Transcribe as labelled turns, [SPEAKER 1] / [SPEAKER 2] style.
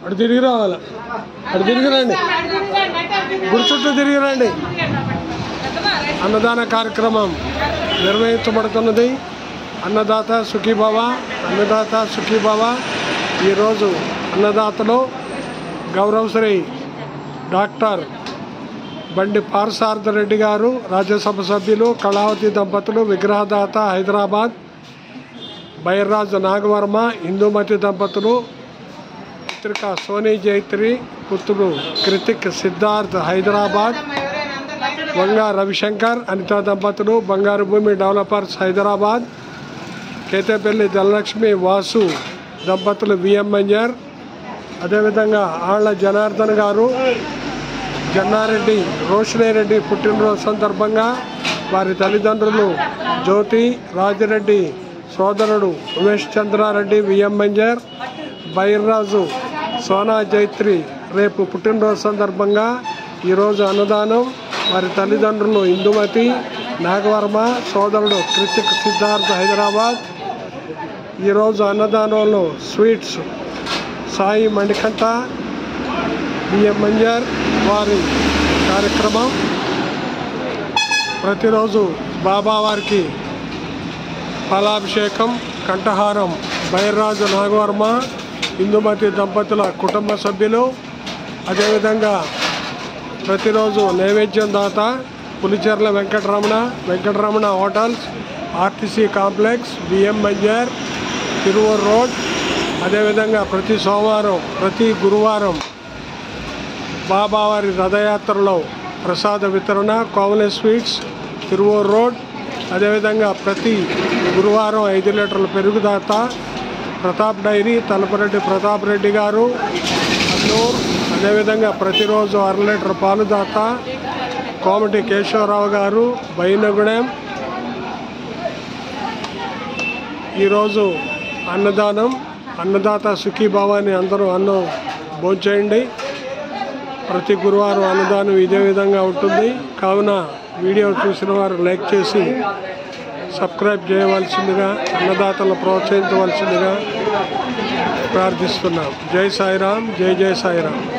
[SPEAKER 1] అటు తిరిగి రావాలి, అటు తిరిగి రండి, గుడి చుట్టూ తిరిగి రండి. అన్నదాన కార్యక్రమం నిర్వహించబడుతున్నది. అన్నదాత సుఖీభవ, అన్నదాత సుఖీభవ. ఈరోజు అన్నదాతలో గౌరవశ్రీ డాక్టర్ బండి పార్సార్థరెడ్డి గారు, రాజ్యసభ సభ్యులు, కళావతి దంపతులు, విగ్రహదాత హైదరాబాద్, బైర్రాజు నాగవర్మ, ఇందుమతి దంపతులు, పుత్రిక సోనీ జైత్రి, పుత్రుడు కృతిక్ సిద్ధార్థ్ హైదరాబాద్, వంగ రవిశంకర్, అనిత దంపతులు, బంగారు భూమి డెవలపర్స్ హైదరాబాద్, కేతేపల్లి ధనలక్ష్మి వాసు దంపతులు విఎంఎన్ఆర్, అదేవిధంగా ఆళ్ల జనార్దన్ గారు, జన్నారెడ్డి రోషినేరెడ్డి పుట్టినరోజు సందర్భంగా వారి తల్లిదండ్రులు జ్యోతి రాజిరెడ్డి సోదరుడు ఉమేష్ చంద్రారెడ్డి విఎంఎన్ఆర్, బైర్రాజు సోనా జైత్రి రేపు పుట్టినరోజు సందర్భంగా ఈరోజు అన్నదానం. వారి తల్లిదండ్రులు ఇందుమతి నాగవర్మ, సోదరుడు కృతిక్ సిద్ధార్థ్ హైదరాబాద్. ఈరోజు అన్నదానంలో స్వీట్స్ సాయి మణికంఠ బిఎంఎన్ఆర్ వారి కార్యక్రమం. ప్రతిరోజు బాబావారికి ఫలాభిషేకం, కంఠహారం బైర్రాజు నాగవర్మ, ఇందుమతి దంపతుల కుటుంబ సభ్యులు. అదేవిధంగా ప్రతిరోజు నైవేద్యం దాత Pulicherla Venkataramana hotels, RTC complex, BMNR, Tiruvuru road. అదేవిధంగా ప్రతి సోమవారం, ప్రతి గురువారం బాబావారి రథయాత్రలో ప్రసాద వితరణ, కోవలే స్వీట్స్, తిరువూరు రోడ్. అదేవిధంగా ప్రతి గురువారం 5 లీటర్ల పెరుగుదాత ప్రతాప్ డైరీ, తలపరెడ్డి ప్రతాప్ రెడ్డి గారు, అన్నూరు. అదేవిధంగా ప్రతిరోజు 1/2 లీటర్ పాలు దాత కోమటి కేశవరావు గారు, బైనగూడెం. ఈరోజు అన్నదానం, అన్నదాత సుఖీభావాన్ని అందరూ భోంచేయండి. ప్రతి గురువారం అన్నదానం ఇదే విధంగా ఉంటుంది. కావున వీడియో చూసిన వారు లైక్ చేసి సబ్స్క్రైబ్ చేయవలసిందిగా, అన్నదాతలను ప్రోత్సహించవలసిందిగా ప్రార్థిస్తున్నాం. జై సాయిరాం, జై జై సాయిరాం.